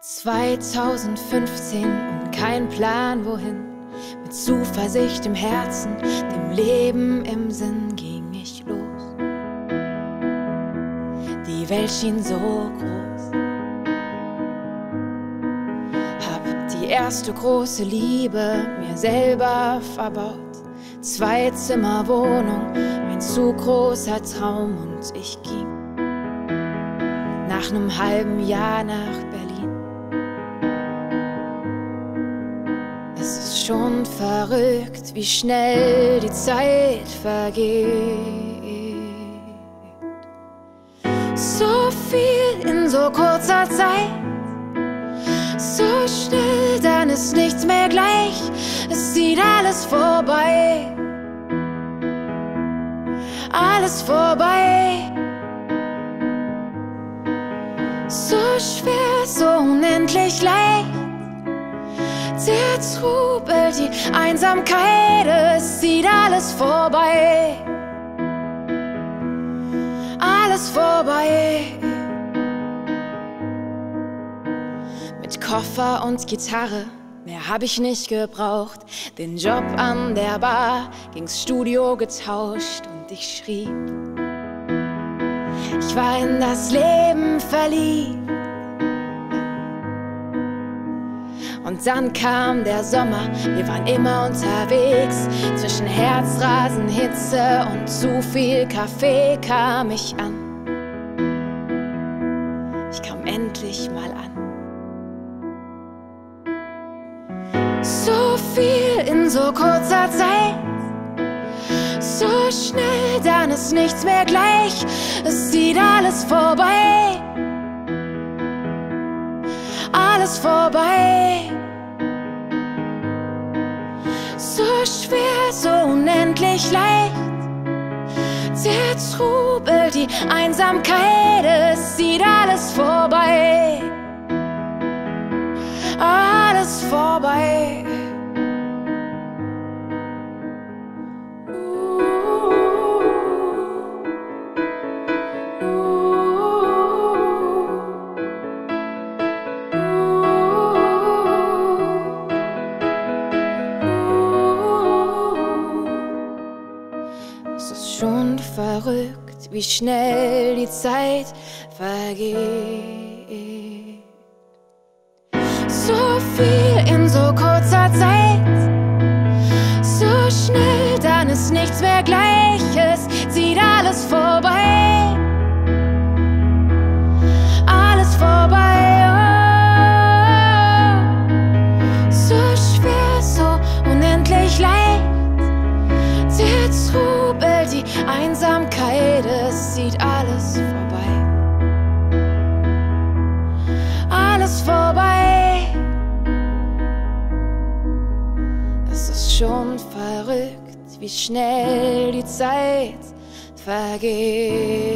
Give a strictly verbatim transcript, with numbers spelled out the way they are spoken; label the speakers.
Speaker 1: zweitausendfünfzehn und kein Plan wohin, mit Zuversicht im Herzen, dem Leben im Sinn ging ich los. Die Welt schien so groß, hab die erste große Liebe mir selber verbaut. Zwei Zimmer Wohnung, ein zu großer Traum und ich ging nach einem halben Jahr nach Berlin. Es ist schon verrückt, wie schnell die Zeit vergeht. So viel in so kurzer Zeit, so schnell, dann ist nichts mehr gleich. Es zieht alles vorbei, alles vorbei. So schwer, so unendlich leicht. Der Trubel, die Einsamkeit, es zieht alles vorbei, alles vorbei. Mit Koffer und Gitarre, mehr hab ich nicht gebraucht. Den Job an der Bar, ging's Studio getauscht und ich schrieb. Ich war in das Leben verliebt. Und dann kam der Sommer, wir waren immer unterwegs. Zwischen Herzrasen, Hitze und zu viel Kaffee kam ich an. Ich kam endlich mal an. So viel in so kurzer Zeit, so schnell, dann ist nichts mehr gleich. Es zieht alles vorbei, alles vorbei. So schwer, so unendlich leicht. Der Trubel, die Einsamkeit, es zieht alles vorbei, alles vorbei. Es ist schon verrückt, wie schnell die Zeit vergeht. So viel in so kurzer Zeit, so schnell, dann ist nichts mehr gleich. Es zieht alles vorbei, alles vorbei. Oh, so schwer, so unendlich leicht. Der Trubel, die Einsamkeit, es zieht alles vorbei, alles vorbei. Es ist schon verrückt, wie schnell die Zeit vergeht.